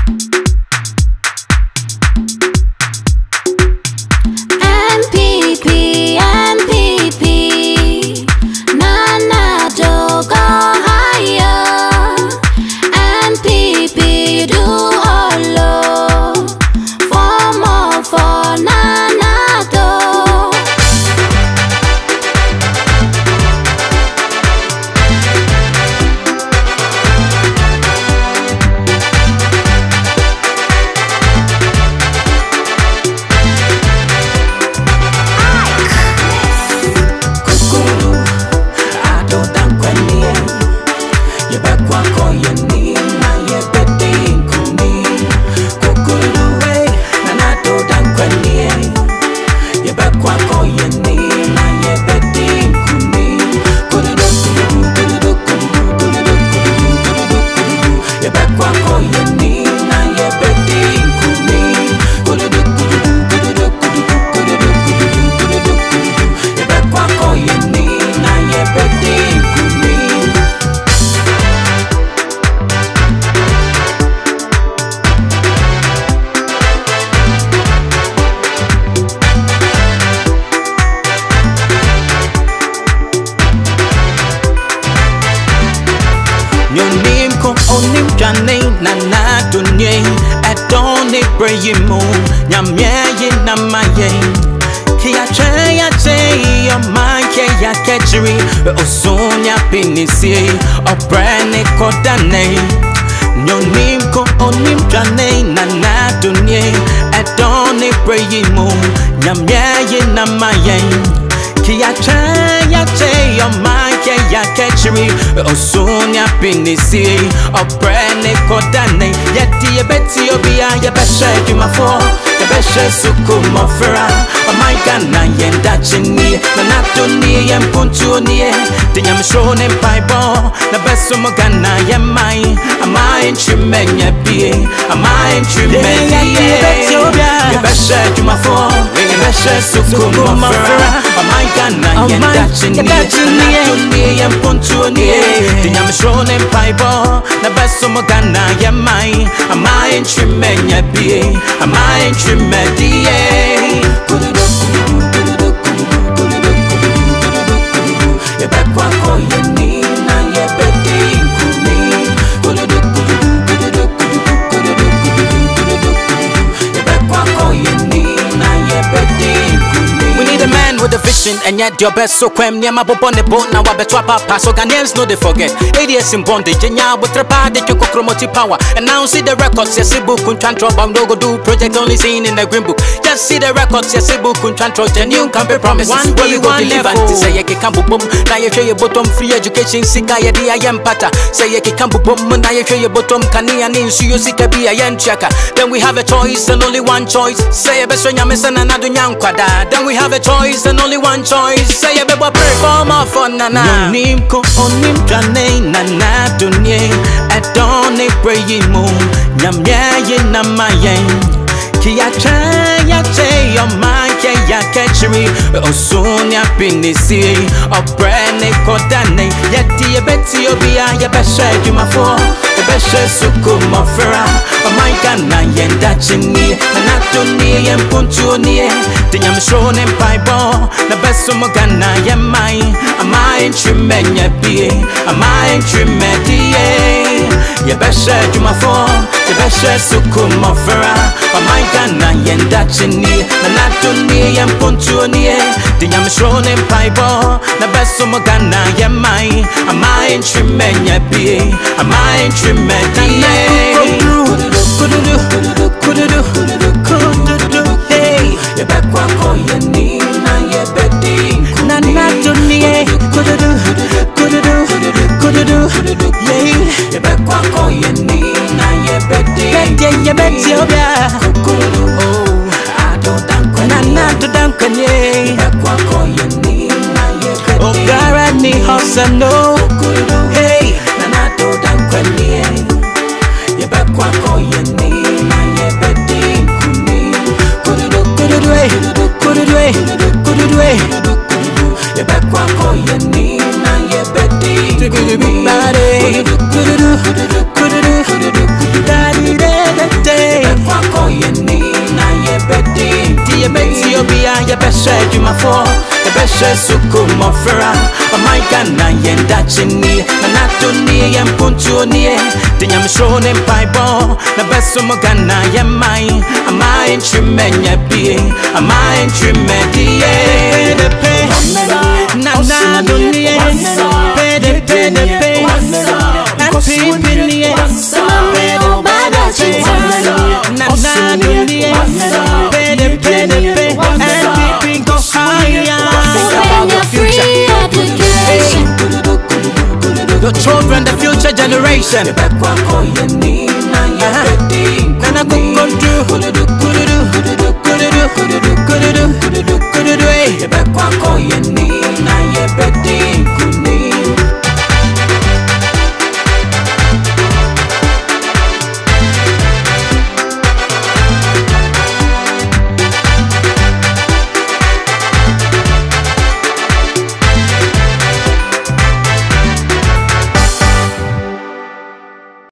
onim jane na na dunye adoni breyimu nyamye na maye kia chaya say your mind ya catchery osonya pinisi obrane kodane nyonim ko onim jane na na dunye adoni breyimu nyamye na maye kia chaya say your mind ya catchery osonya pinisi obrane kodane yeti ebeti obia ya beshe jumafo ya beshe suku mofera my Ghana yenda chini na natoni yempuntu nie dinyam shone paibo na beso mo Ghana yemai amai nchimenya bie amai nchimenya ya beshe jumafo ya beshe suku mofera my Ghana yenda chini na natoni yempuntu nie dinyam shone paibo na beso mo Ghana yemai amai nchimenya bie amai nchimenya with a vision and yet your best so quem near my bob on the boat now I bet papa so Ghanaians know they forget 8 years in bondage and ya with the body you go chromatic power and now see the records yes book kun control but no go do project only seen in the green book just see the records yes book kun control genuine can be promises one day you go deliver say you can boom now you show your bottom free education sika ya di am pata say you can boom now you show your bottom kani and in you sika be a yen checker then we have a choice and only one choice say a best when you miss another young kwada then we have a choice and only one choice say you better pray for more fun na na nim ko onim jane na na dunye adoni breyimu nyamye na mayen kia chaya say your mind ya catchery osonya pinisi obrane kodane yeti ebeti obia ya beshe jumafo beshe suku mofera my Ghana yenda chini na natoni yempuntu nie dinyam shone paibo na beso mo Ghana yemai amai nchimenya bie amai nchimedie ya beshe jumafo ya beshe suku mofera my Ghana yenda chini na natoni yempuntu nie dinyam shone paibo na beso mo Ghana yemai amai nchimenya bie amai nchimedie hey ye bekwa ko ye ni na ye bedi na na dunie kududu yeah ye bekwa ko ye ni na ye bedi ye bedi obia oh ado danko na na do danko ye bekwa ko ye ni na ye bedi oh gara ni hosa no hey na na do danko ye ye bekwa ko ye ni na ye bedi ye bekwa ko ye ni na ye bedi Bia, your best share you my for, the best share suku mofera. Oh my God, na yen dachini, na natuni yen puntuni, the yam shown in Bible, the best sumogana yen mine, a mine trimenya be, a mine tremendie, the pay, na dunia, pay the pay, and people in the air, pay the bad na dunia, pay the pay, and people go higher. Your children, the future generation.